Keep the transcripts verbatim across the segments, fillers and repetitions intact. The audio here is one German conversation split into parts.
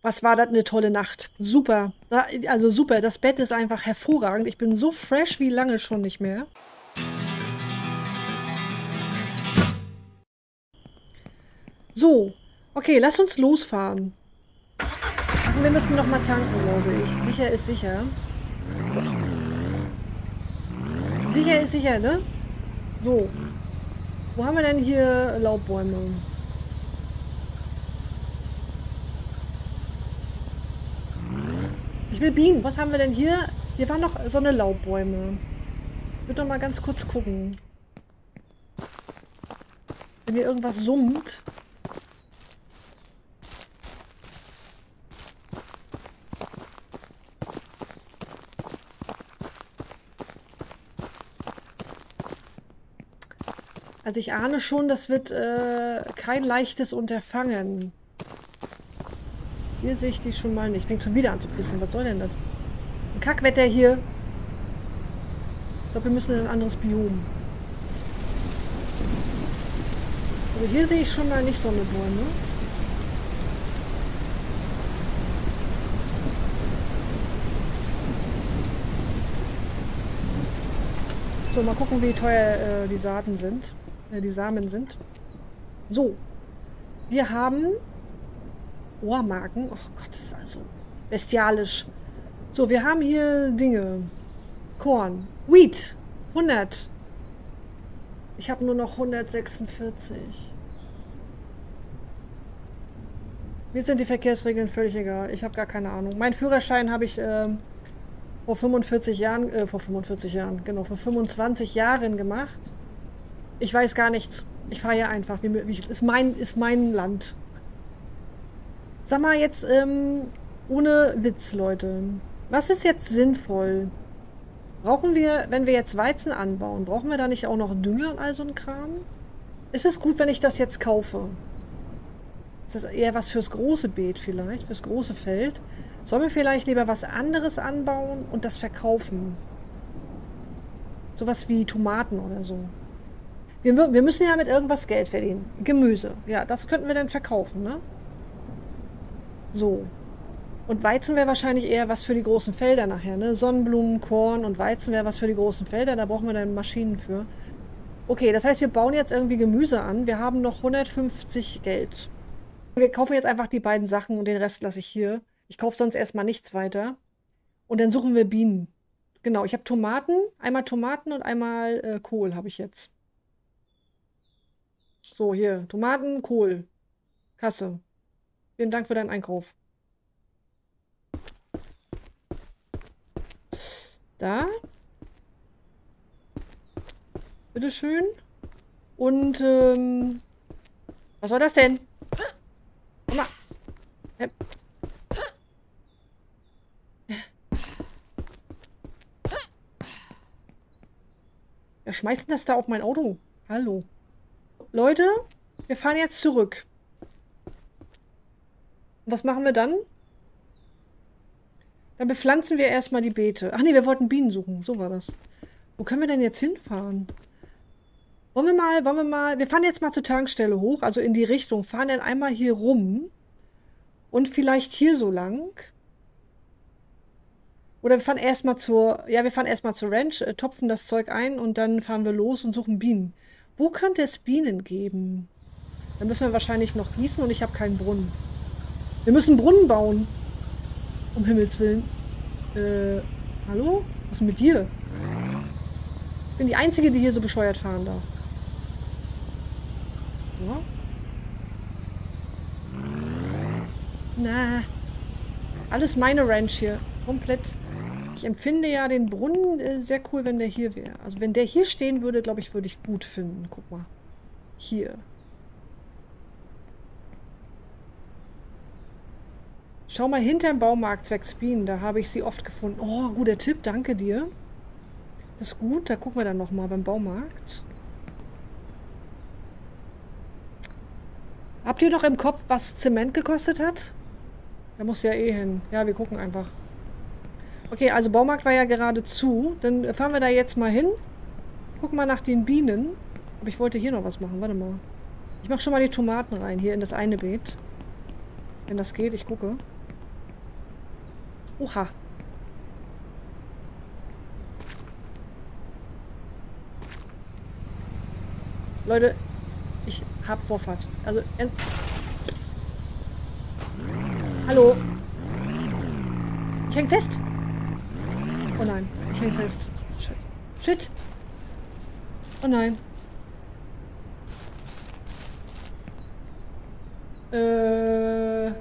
Was war das eine tolle Nacht. Super. Also super. Das Bett ist einfach hervorragend. Ich bin so fresh wie lange schon nicht mehr. So. Okay, lass uns losfahren. Ach, wir müssen noch mal tanken, glaube ich. Sicher ist sicher. Oh Gott. Sicher ist sicher, ne? So. Wo haben wir denn hier Laubbäume? Ich will Bienen. Was haben wir denn hier? Hier waren noch so eine Laubbäume. Ich würde noch mal ganz kurz gucken. Wenn hier irgendwas summt. Also ich ahne schon, das wird äh, kein leichtes Unterfangen. Hier sehe ich die schon mal nicht. Fängt schon wieder an zu pissen. Was soll denn das? Ein Kackwetter hier. Ich glaube, wir müssen in ein anderes Biom. Also hier sehe ich schon mal nicht Sonnenbäume. So, mal gucken, wie teuer äh, die Saaten sind. Äh, die Samen sind. So. Wir haben Ohrmarken. Oh Gott, das ist also bestialisch. So, wir haben hier Dinge. Korn. Wheat. hundert. Ich habe nur noch hundertsechsundvierzig. Mir sind die Verkehrsregeln völlig egal. Ich habe gar keine Ahnung. Mein Führerschein habe ich ähm, vor fünfundvierzig Jahren, äh, vor fünfundvierzig Jahren, genau, vor fünfundzwanzig Jahren gemacht. Ich weiß gar nichts. Ich fahre hier einfach. Wie, wie, ist, mein, ist mein Land. Sag mal jetzt, ähm, ohne Witz, Leute. Was ist jetzt sinnvoll? Brauchen wir, wenn wir jetzt Weizen anbauen, brauchen wir da nicht auch noch Dünger und all so ein Kram? Ist es gut, wenn ich das jetzt kaufe? Ist das eher was fürs große Beet vielleicht, fürs große Feld? Sollen wir vielleicht lieber was anderes anbauen und das verkaufen? Sowas wie Tomaten oder so. Wir, wir müssen ja mit irgendwas Geld verdienen. Gemüse. Ja, das könnten wir dann verkaufen, ne? So. Und Weizen wäre wahrscheinlich eher was für die großen Felder nachher, ne? Sonnenblumen, Korn und Weizen wäre was für die großen Felder. Da brauchen wir dann Maschinen für. Okay, das heißt, wir bauen jetzt irgendwie Gemüse an. Wir haben noch hundertfünfzig Geld. Wir kaufen jetzt einfach die beiden Sachen und den Rest lasse ich hier. Ich kaufe sonst erstmal nichts weiter. Und dann suchen wir Bienen. Genau, ich habe Tomaten. Einmal Tomaten und einmal äh, Kohl habe ich jetzt. So, hier. Tomaten, Kohl. Kasse. Vielen Dank für deinen Einkauf. Da. Bitteschön. Und, ähm... was war das denn? Komm mal. Wer schmeißt denn das da auf mein Auto? Hallo. Leute, wir fahren jetzt zurück. Und was machen wir dann? Dann bepflanzen wir erstmal die Beete. Ach nee, wir wollten Bienen suchen. So war das. Wo können wir denn jetzt hinfahren? Wollen wir mal, wollen wir mal... Wir fahren jetzt mal zur Tankstelle hoch, also in die Richtung. Fahren dann einmal hier rum. Und vielleicht hier so lang. Oder wir fahren erstmal zur... Ja, wir fahren erstmal zur Ranch, äh, topfen das Zeug ein und dann fahren wir los und suchen Bienen. Wo könnte es Bienen geben? Dann müssen wir wahrscheinlich noch gießen und ich habe keinen Brunnen. Wir müssen einen Brunnen bauen. Um Himmels Willen. Äh, hallo? Was ist denn mit dir? Ich bin die Einzige, die hier so bescheuert fahren darf. So. Na. Alles meine Ranch hier. Komplett. Ich empfinde ja den Brunnen äh, sehr cool, wenn der hier wäre. Also wenn der hier stehen würde, glaube ich, würde ich gut finden. Guck mal. Hier. Schau mal hinterm Baumarkt zwecks Bienen. Da habe ich sie oft gefunden. Oh, guter Tipp. Danke dir. Das ist gut. Da gucken wir dann nochmal beim Baumarkt. Habt ihr noch im Kopf, was Zement gekostet hat? Da muss ja eh hin. Ja, wir gucken einfach. Okay, also Baumarkt war ja gerade zu. Dann fahren wir da jetzt mal hin. Gucken mal nach den Bienen. Aber ich wollte hier noch was machen. Warte mal. Ich mache schon mal die Tomaten rein. Hier in das eine Beet. Wenn das geht, ich gucke. Oha. Leute, ich hab Vorfahrt. Also, hallo. Ich häng fest. Oh nein, ich häng fest. Shit. Shit. Oh nein. Äh...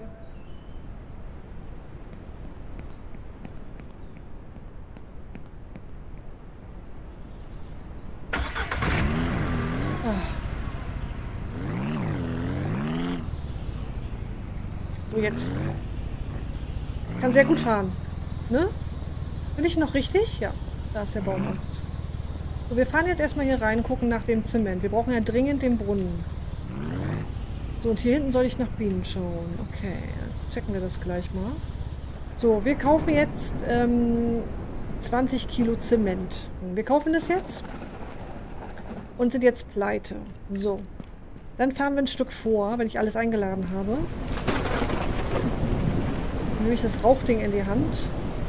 So, jetzt. Ich kann sehr gut fahren. Ne? Bin ich noch richtig? Ja. Da ist der Baumarkt. So, wir fahren jetzt erstmal hier rein, gucken nach dem Zement. Wir brauchen ja dringend den Brunnen. So, und hier hinten soll ich nach Bienen schauen. Okay, checken wir das gleich mal. So, wir kaufen jetzt ähm, zwanzig Kilo Zement. Wir kaufen das jetzt und sind jetzt pleite. So. Dann fahren wir ein Stück vor, wenn ich alles eingeladen habe. Dann nehme ich das Rauchding in die Hand.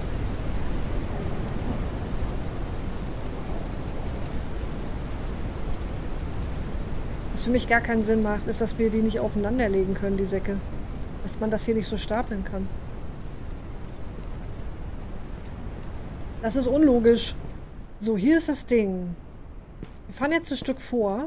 Was für mich gar keinen Sinn macht, ist, dass wir die nicht aufeinander legen können, die Säcke. Dass man das hier nicht so stapeln kann. Das ist unlogisch. So, hier ist das Ding. Wir fahren jetzt ein Stück vor.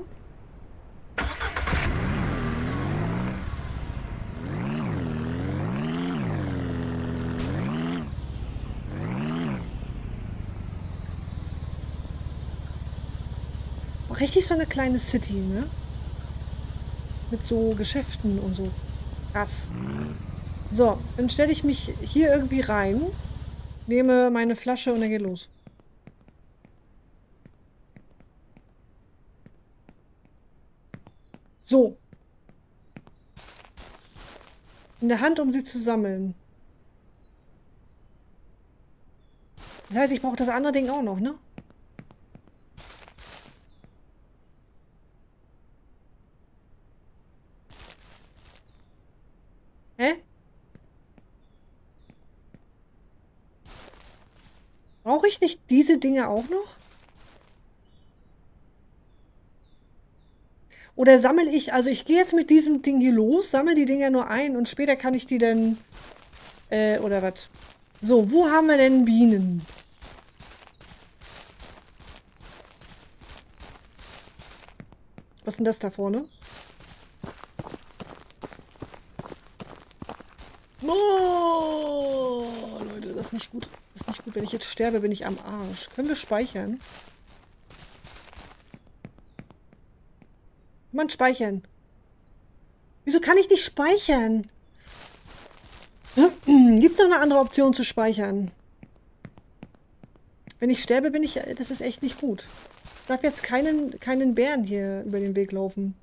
Richtig so eine kleine City, ne? Mit so Geschäften und so. Krass. So, dann stelle ich mich hier irgendwie rein, nehme meine Flasche und dann geht los. So. In der Hand, um sie zu sammeln. Das heißt, ich brauche das andere Ding auch noch, ne? Hä? Brauche ich nicht diese Dinge auch noch? Oder sammle ich, also ich gehe jetzt mit diesem Ding hier los, sammle die Dinger nur ein und später kann ich die dann, äh, oder was? So, wo haben wir denn Bienen? Was ist denn das da vorne? Oh, Leute, das ist nicht gut. Das ist nicht gut. Wenn ich jetzt sterbe, bin ich am Arsch. Können wir speichern? Kann man speichern? Wieso kann ich nicht speichern? Gibt es noch eine andere Option zu speichern? Wenn ich sterbe, bin ich... Das ist echt nicht gut. Ich darf jetzt keinen, keinen Bären hier über den Weg laufen.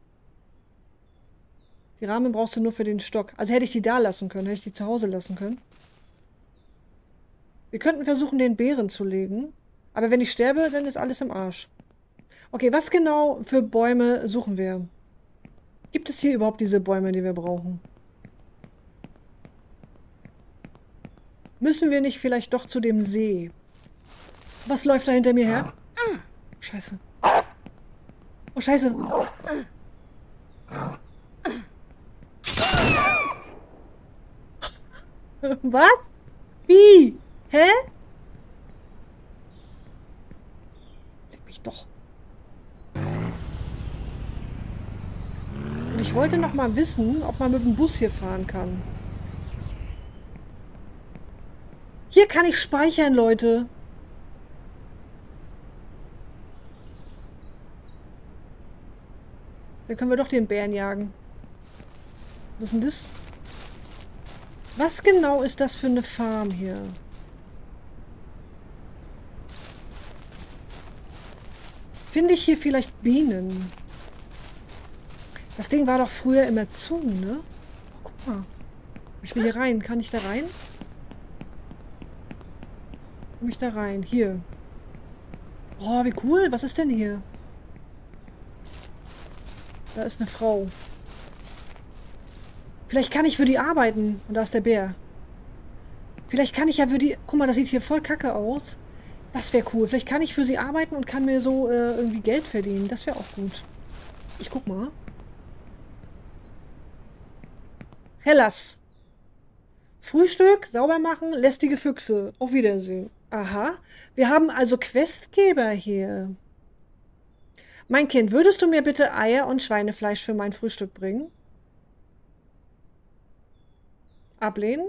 Die Rahmen brauchst du nur für den Stock. Also hätte ich die da lassen können. Hätte ich die zu Hause lassen können. Wir könnten versuchen, den Bären zu legen. Aber wenn ich sterbe, dann ist alles im Arsch. Okay, was genau für Bäume suchen wir? Gibt es hier überhaupt diese Bäume, die wir brauchen? Müssen wir nicht vielleicht doch zu dem See? Was läuft da hinter mir her? Oh, Scheiße. Oh, Scheiße. Was? Wie? Hä? Leck mich doch. Und ich wollte noch mal wissen, ob man mit dem Bus hier fahren kann. Hier kann ich speichern, Leute. Dann können wir doch den Bären jagen. Was ist denn das? Was genau ist das für eine Farm hier? Finde ich hier vielleicht Bienen? Das Ding war doch früher immer zu, ne? Oh, guck mal. Ich will hier rein. Kann ich da rein? Komm ich da rein? Hier. Oh, wie cool. Was ist denn hier? Da ist eine Frau. Vielleicht kann ich für die arbeiten. Und da ist der Bär. Vielleicht kann ich ja für die... Guck mal, das sieht hier voll kacke aus. Das wäre cool. Vielleicht kann ich für sie arbeiten und kann mir so äh, irgendwie Geld verdienen. Das wäre auch gut. Ich guck mal. Hellas. Frühstück, sauber machen, lästige Füchse. Auf Wiedersehen. Aha. Wir haben also Questgeber hier. Mein Kind, würdest du mir bitte Eier und Schweinefleisch für mein Frühstück bringen? Ablehnen?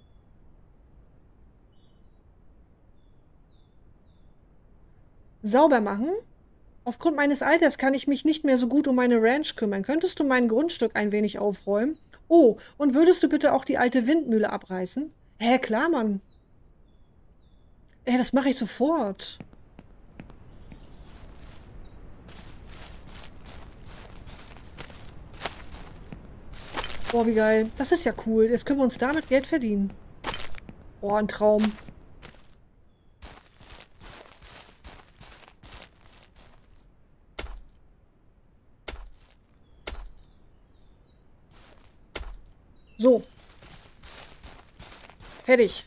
Sauber machen? Aufgrund meines Alters kann ich mich nicht mehr so gut um meine Ranch kümmern. Könntest du mein Grundstück ein wenig aufräumen? Oh, und würdest du bitte auch die alte Windmühle abreißen? Hä, klar, Mann. Hä, das mache ich sofort. Boah, wie geil. Das ist ja cool. Jetzt können wir uns damit Geld verdienen. Boah, ein Traum. So. Fertig.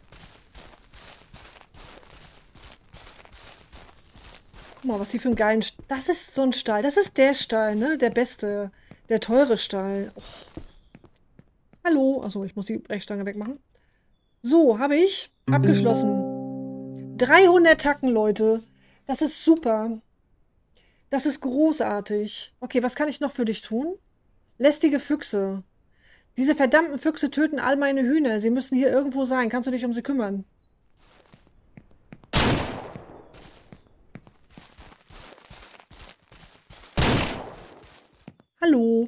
Guck mal, was die für einen geilen... St das ist so ein Stall. Das ist der Stall, ne? Der beste. Der teure Stall. Oh. Hallo. Achso, ich muss die Brechstange wegmachen. So, habe ich abgeschlossen. dreihundert Tacken, Leute. Das ist super. Das ist großartig. Okay, was kann ich noch für dich tun? Lästige Füchse. Diese verdammten Füchse töten all meine Hühner. Sie müssen hier irgendwo sein. Kannst du dich um sie kümmern? Hallo.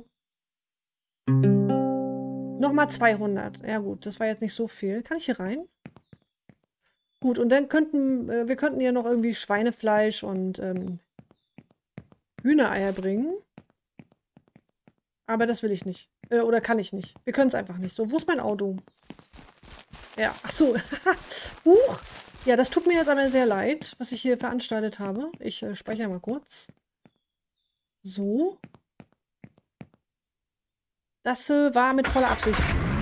Nochmal zweihundert. Ja gut, das war jetzt nicht so viel. Kann ich hier rein? Gut, und dann könnten äh, wir könnten hier noch irgendwie Schweinefleisch und ähm, Hühnereier bringen. Aber das will ich nicht. Äh, oder kann ich nicht. Wir können es einfach nicht. So, wo ist mein Auto? Ja, ach so. Huch. Ja, das tut mir jetzt aber sehr leid, was ich hier veranstaltet habe. Ich äh, speichere mal kurz. So. Das äh, war mit voller Absicht.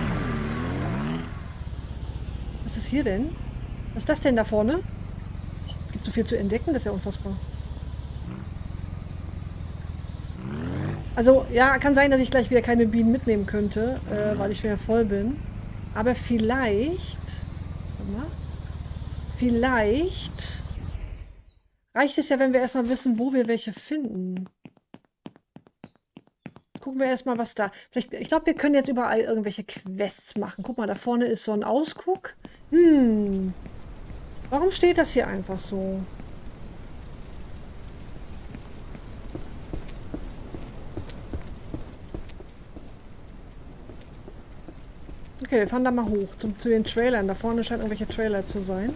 Was ist hier denn? Was ist das denn da vorne? Oh, es gibt so viel zu entdecken, das ist ja unfassbar. Also, ja, kann sein, dass ich gleich wieder keine Bienen mitnehmen könnte, äh, weil ich schwer voll bin. Aber vielleicht... Warte mal. Vielleicht... reicht es ja, wenn wir erstmal wissen, wo wir welche finden. Gucken wir erstmal, was da... Vielleicht, ich glaube, wir können jetzt überall irgendwelche Quests machen. Guck mal, da vorne ist so ein Ausguck. Hm. Warum steht das hier einfach so? Okay, wir fahren da mal hoch zum, zu den Trailern. Da vorne scheint irgendwelche Trailer zu sein.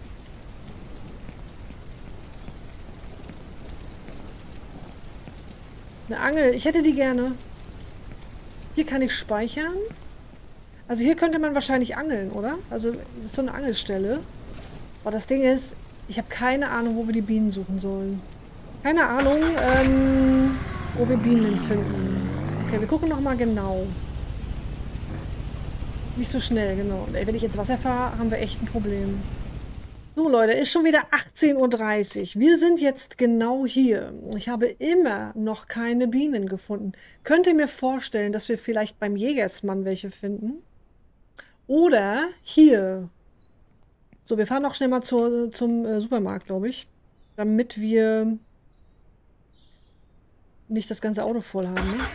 Eine Angel. Ich hätte die gerne. Hier kann ich speichern. Also hier könnte man wahrscheinlich angeln, oder? Also das ist so eine Angelstelle. Aber das Ding ist, ich habe keine Ahnung, wo wir die Bienen suchen sollen. Keine Ahnung, ähm, wo wir Bienen finden. Okay, wir gucken nochmal genau. Nicht so schnell, genau. Und ey, wenn ich ins Wasser fahre, haben wir echt ein Problem. So, Leute, ist schon wieder achtzehn Uhr dreißig. Wir sind jetzt genau hier. Ich habe immer noch keine Bienen gefunden. Könnt ihr mir vorstellen, dass wir vielleicht beim Jägersmann welche finden? Oder hier. So, wir fahren auch schnell mal zur, zum äh, Supermarkt, glaube ich. Damit wir nicht das ganze Auto voll haben, ne?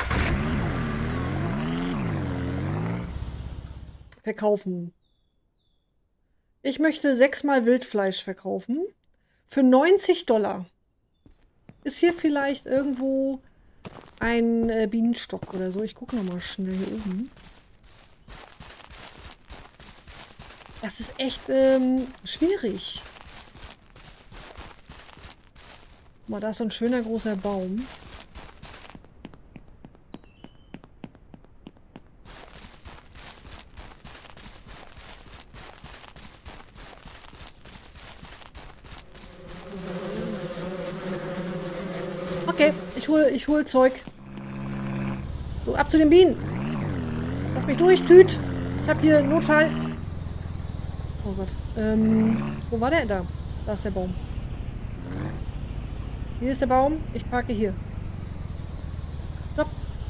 Verkaufen. Ich möchte sechsmal Wildfleisch verkaufen. Für neunzig Dollar. Ist hier vielleicht irgendwo ein äh, Bienenstock oder so? Ich gucke nochmal schnell hier oben. Das ist echt ähm, schwierig. Guck mal, da ist so ein schöner großer Baum. Okay, ich hol, ich hol Zeug. So, ab zu den Bienen. Lass mich durch, Tüt. Ich habe hier einen Notfall. Oh Gott. Ähm, wo war der? Da. Da ist der Baum. Hier ist der Baum. Ich parke hier. Stopp.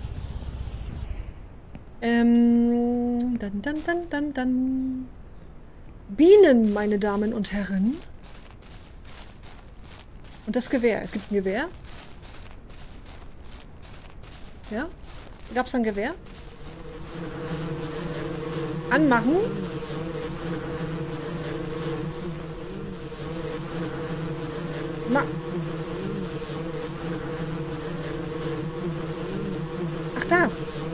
Ähm, dann, dann, dann, dann, dann. Bienen, meine Damen und Herren. Und das Gewehr. Es gibt ein Gewehr. Ja? Gab es ein Gewehr? Anmachen. Ma. Ach da.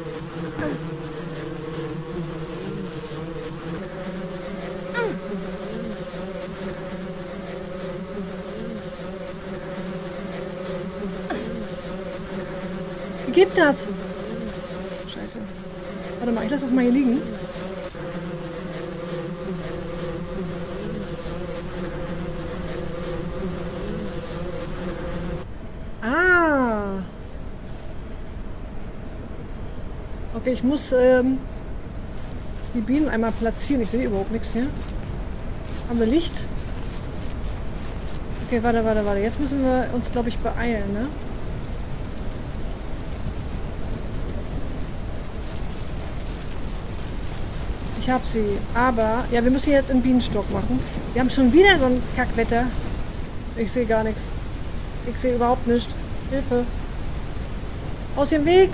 Wie geht das? Scheiße. Warte mal, ich lasse das mal hier liegen. Ah. Okay, ich muss ähm, die Bienen einmal platzieren. Ich sehe überhaupt nichts hier. Haben wir Licht? Okay, warte, warte, warte. Jetzt müssen wir uns, glaube ich, beeilen, ne? Ich hab sie. Aber, ja, wir müssen jetzt einen Bienenstock machen. Wir haben schon wieder so ein Kackwetter. Ich sehe gar nichts. Ich sehe überhaupt nichts. Hilfe. Aus dem Weg.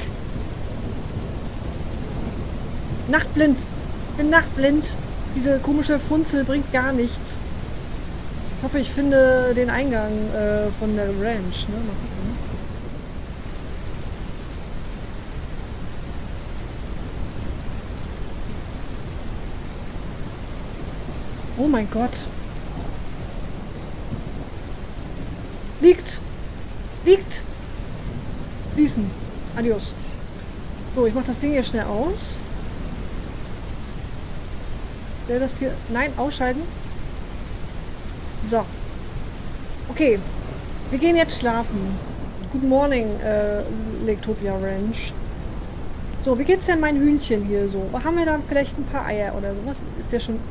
Nachtblind. Ich bin nachtblind. Diese komische Funzel bringt gar nichts. Ich hoffe, ich finde den Eingang äh, von der Ranch. Ne? Mal gucken. Oh mein Gott. Liegt. Liegt. Schließen. Adios. So, ich mach das Ding hier schnell aus. Will das hier... Nein, ausschalten. So. Okay. Wir gehen jetzt schlafen. Good morning, äh, Lakeotopia Ranch. So, wie geht's denn mein Hühnchen hier so? Haben wir da vielleicht ein paar Eier oder sowas? Ist der schon...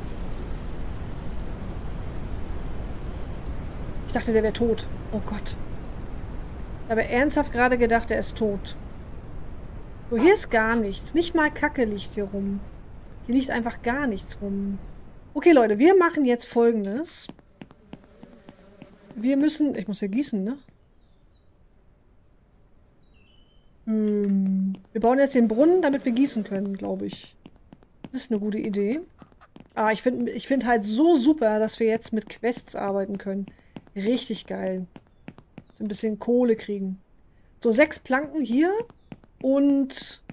Ich dachte, der wäre tot. Oh Gott. Ich habe ernsthaft gerade gedacht, er ist tot. So, hier ist gar nichts. Nicht mal Kacke liegt hier rum. Hier liegt einfach gar nichts rum. Okay, Leute, wir machen jetzt Folgendes. Wir müssen... Ich muss hier gießen, ne? Hm. Wir bauen jetzt den Brunnen, damit wir gießen können, glaube ich. Das ist eine gute Idee. Ah, ich finde ich find halt so super, dass wir jetzt mit Quests arbeiten können. Richtig geil. So ein bisschen Kohle kriegen. So, sechs Planken hier. Und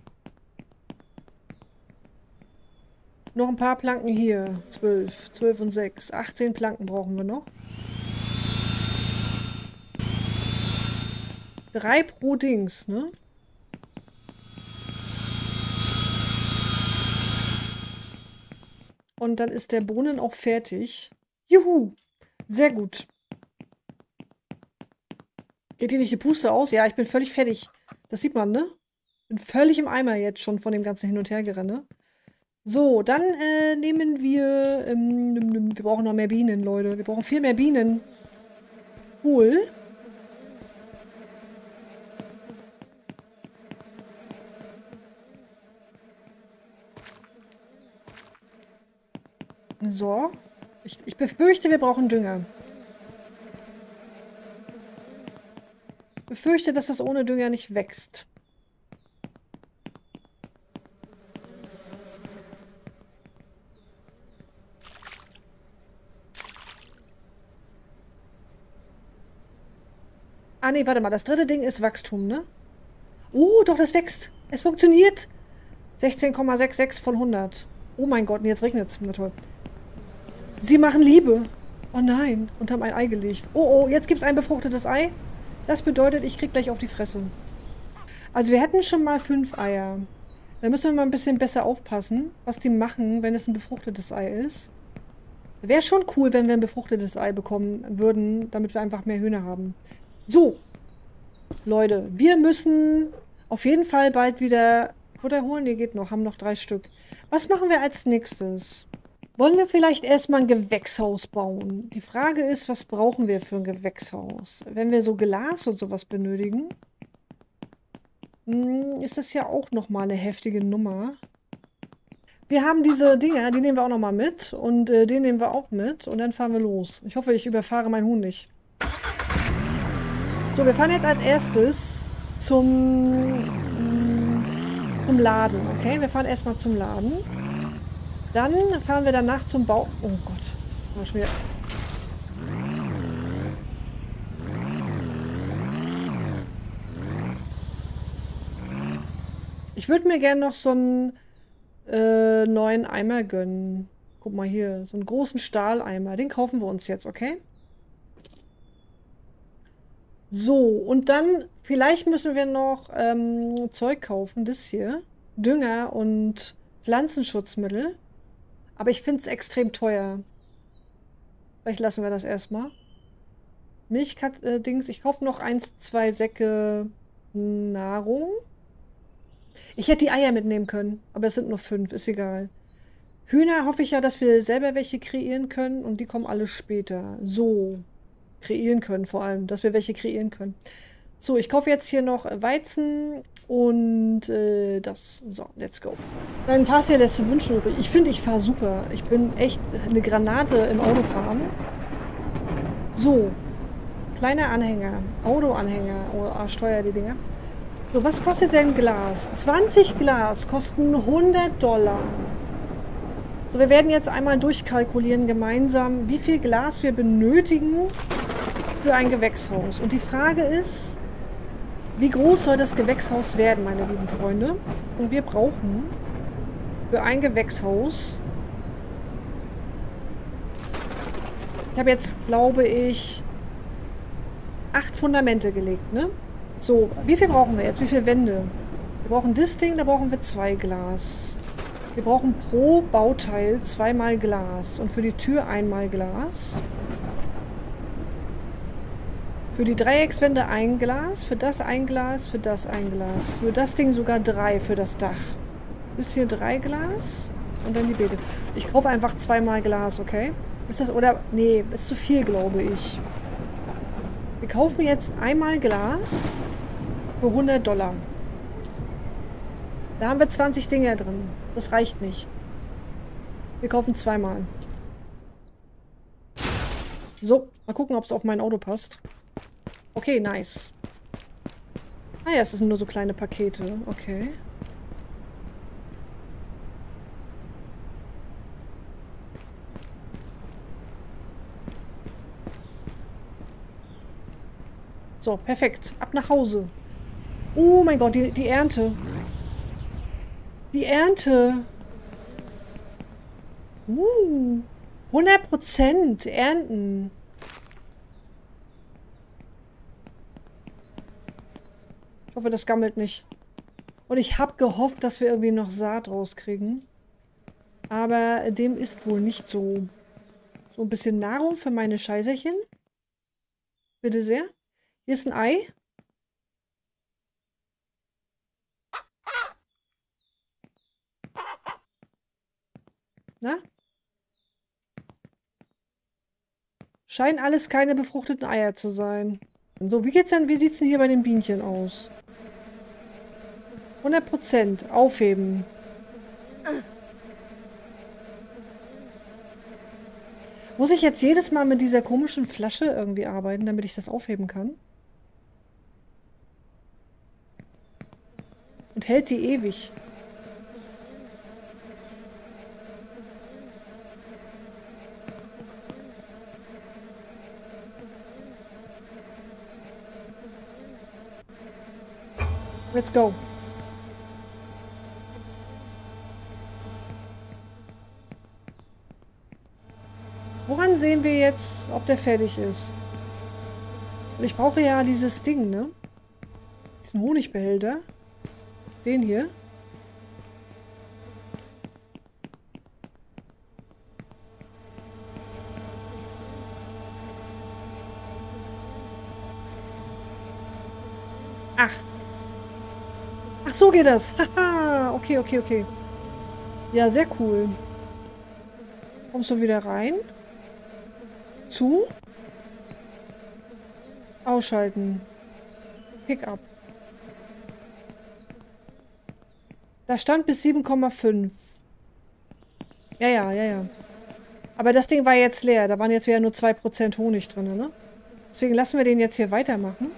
noch ein paar Planken hier. Zwölf. Zwölf und sechs. achtzehn Planken brauchen wir noch. Drei pro Dings, ne? Und dann ist der Brunnen auch fertig. Juhu! Sehr gut. Geht dir nicht die Puste aus? Ja, ich bin völlig fertig. Das sieht man, ne? Bin völlig im Eimer jetzt schon von dem ganzen Hin- und Hergerenne. So, dann äh, nehmen wir... Ähm, wir brauchen noch mehr Bienen, Leute. Wir brauchen viel mehr Bienen. Cool. So. Ich, ich befürchte, wir brauchen Dünger. Ich befürchte, dass das ohne Dünger nicht wächst. Ah, nee, warte mal. Das dritte Ding ist Wachstum, ne? Oh, doch, das wächst. Es funktioniert. sechzehn Komma sechsundsechzig von hundert. Oh mein Gott, und jetzt regnet es. Na toll. Sie machen Liebe. Oh nein. Und haben ein Ei gelegt. Oh, oh, jetzt gibt es ein befruchtetes Ei. Das bedeutet, ich krieg gleich auf die Fresse. Also wir hätten schon mal fünf Eier. Da müssen wir mal ein bisschen besser aufpassen, was die machen, wenn es ein befruchtetes Ei ist. Wäre schon cool, wenn wir ein befruchtetes Ei bekommen würden, damit wir einfach mehr Hühner haben. So. Leute, wir müssen auf jeden Fall bald wieder Futter holen. Hier geht noch, haben noch drei Stück. Was machen wir als nächstes? Wollen wir vielleicht erstmal ein Gewächshaus bauen? Die Frage ist, was brauchen wir für ein Gewächshaus? Wenn wir so Glas und sowas benötigen, hm, ist das ja auch nochmal eine heftige Nummer. Wir haben diese Dinger, die nehmen wir auch nochmal mit. Und äh, den nehmen wir auch mit. Und dann fahren wir los. Ich hoffe, ich überfahre meinen Huhn nicht. So, wir fahren jetzt als erstes zum, mm, zum Laden, okay? Wir fahren erstmal zum Laden. Dann fahren wir danach zum Bau... Oh Gott. War schwer. Ich würde mir gerne noch so einen äh, neuen Eimer gönnen. Guck mal hier. So einen großen Stahleimer. Den kaufen wir uns jetzt, okay? So, und dann... Vielleicht müssen wir noch ähm, Zeug kaufen. Das hier. Dünger und Pflanzenschutzmittel. Aber ich finde es extrem teuer. Vielleicht lassen wir das erstmal. Milchkat-Dings. Äh, ich kaufe noch eins, zwei Säcke Nahrung. Ich hätte die Eier mitnehmen können. Aber es sind nur fünf. Ist egal. Hühner hoffe ich ja, dass wir selber welche kreieren können. Und die kommen alle später. So. Kreieren können vor allem. Dass wir welche kreieren können. So, ich kaufe jetzt hier noch Weizen und äh, das. So, let's go. Dein Fahrstil lässt zu wünschen übrig. Ich finde, ich fahre super. Ich bin echt eine Granate im Autofahren. So. Kleiner Anhänger. Autoanhänger. Oh, Arschteuer, die Dinger. So, was kostet denn Glas? zwanzig Glas kosten hundert Dollar. So, wir werden jetzt einmal durchkalkulieren gemeinsam, wie viel Glas wir benötigen für ein Gewächshaus. Und die Frage ist, wie groß soll das Gewächshaus werden, meine lieben Freunde? Und wir brauchen für ein Gewächshaus... Ich habe jetzt, glaube ich, acht Fundamente gelegt, ne? So, wie viel brauchen wir jetzt? Wie viele Wände? Wir brauchen das Ding, da brauchen wir zwei Glas. Wir brauchen pro Bauteil zweimal Glas. Und für die Tür einmal Glas. Für die Dreieckswände ein Glas, für das ein Glas, für das ein Glas. Für das Ding sogar drei, für das Dach. Ist hier drei Glas und dann die Beete. Ich kaufe einfach zweimal Glas, okay? Ist das, oder, nee, ist zu viel, glaube ich. Wir kaufen jetzt einmal Glas für hundert Dollar. Da haben wir zwanzig Dinger drin. Das reicht nicht. Wir kaufen zweimal. So, mal gucken, ob es auf mein Auto passt. Okay, nice. Ah ja, es sind nur so kleine Pakete. Okay. So, perfekt. Ab nach Hause. Oh mein Gott, die, die Ernte. Die Ernte. Uh, hundert Prozent ernten. Ich hoffe, das gammelt nicht. Und ich habe gehofft, dass wir irgendwie noch Saat rauskriegen. Aber dem ist wohl nicht so. So ein bisschen Nahrung für meine Scheißerchen. Bitte sehr. Hier ist ein Ei. Na? Scheinen alles keine befruchteten Eier zu sein. So, wie geht's denn, wie sieht's denn hier bei den Bienchen aus? hundert Prozent. Aufheben. Muss ich jetzt jedes Mal mit dieser komischen Flasche irgendwie arbeiten, damit ich das aufheben kann? Und hält die ewig. Let's go. Woran sehen wir jetzt, ob der fertig ist? Und ich brauche ja dieses Ding, ne? Diesen Honigbehälter. Den hier. Ach. Ach, so geht das. Haha. Okay, okay, okay. Ja, sehr cool. Kommst du wieder rein? Zu? Ausschalten. Pickup. Da stand bis sieben Komma fünf. Ja, ja, ja, ja. Aber das Ding war jetzt leer. Da waren jetzt wieder nur zwei Prozent Honig drin, ne? Deswegen lassen wir den jetzt hier weitermachen.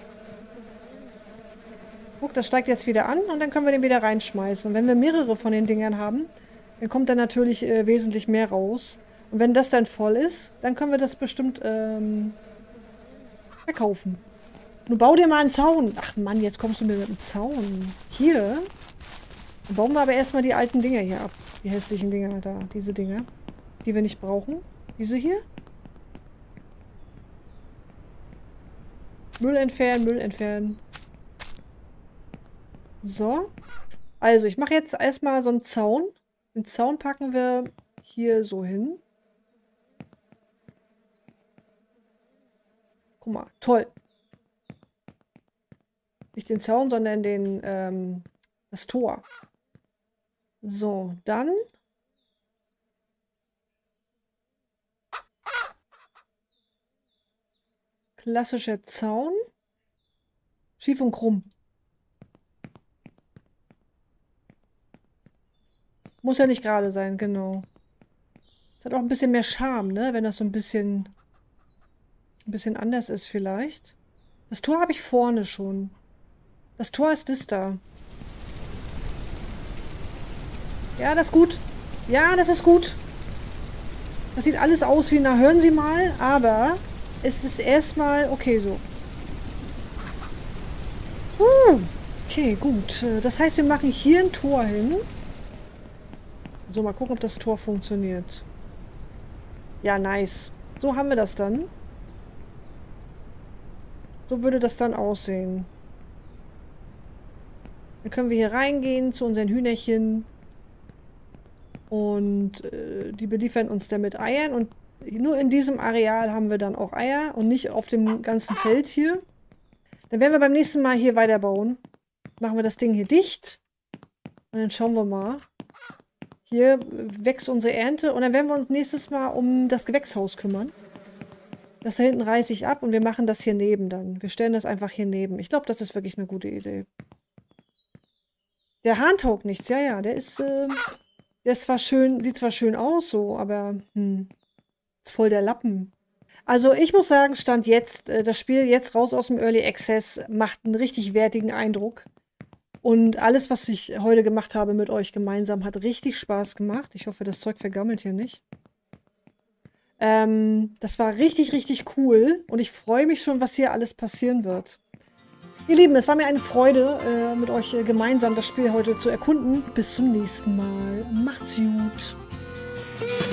Guck, das steigt jetzt wieder an und dann können wir den wieder reinschmeißen. Und wenn wir mehrere von den Dingern haben, dann kommt da natürlich äh, wesentlich mehr raus. Und wenn das dann voll ist, dann können wir das bestimmt ähm, verkaufen. Nun bau dir mal einen Zaun. Ach Mann, jetzt kommst du mir mit einem Zaun. Hier. Dann bauen wir aber erstmal die alten Dinger hier ab. Die hässlichen Dinger da. Diese Dinger. Die wir nicht brauchen. Diese hier. Müll entfernen, Müll entfernen. So. Also, ich mache jetzt erstmal so einen Zaun. Den Zaun packen wir hier so hin. Guck mal, toll. Nicht den Zaun, sondern den, ähm, das Tor. So, dann klassischer Zaun. Schief und krumm. Muss ja nicht gerade sein, genau. Das hat auch ein bisschen mehr Charme, ne? Wenn das so ein bisschen, ein bisschen anders ist vielleicht. Das Tor habe ich vorne schon. Das Tor ist das da. Ja, das ist gut. Ja, das ist gut. Das sieht alles aus wie, na, hören Sie mal, aber es ist erstmal okay so. Uh, okay, gut. Das heißt, wir machen hier ein Tor hin. So, mal gucken, ob das Tor funktioniert. Ja, nice. So haben wir das dann. So würde das dann aussehen. Dann können wir hier reingehen zu unseren Hühnerchen. Und äh, die beliefern uns dann mit Eiern. Und nur in diesem Areal haben wir dann auch Eier und nicht auf dem ganzen Feld hier. Dann werden wir beim nächsten Mal hier weiterbauen. Machen wir das Ding hier dicht. Und dann schauen wir mal. Hier wächst unsere Ernte. Und dann werden wir uns nächstes Mal um das Gewächshaus kümmern. Das da hinten reiße ich ab und wir machen das hier neben dann. Wir stellen das einfach hier neben. Ich glaube, das ist wirklich eine gute Idee. Der Hahn taugt nichts. Ja, ja, der ist, äh, der ist zwar schön, sieht zwar schön aus so, aber, hm, ist voll der Lappen. Also ich muss sagen, Stand jetzt, äh, das Spiel jetzt raus aus dem Early Access macht einen richtig wertigen Eindruck. Und alles, was ich heute gemacht habe mit euch gemeinsam, hat richtig Spaß gemacht. Ich hoffe, das Zeug vergammelt hier nicht. Ähm, das war richtig, richtig cool. Und ich freue mich schon, was hier alles passieren wird. Ihr Lieben, es war mir eine Freude, äh, mit euch äh, gemeinsam das Spiel heute zu erkunden. Bis zum nächsten Mal. Macht's gut.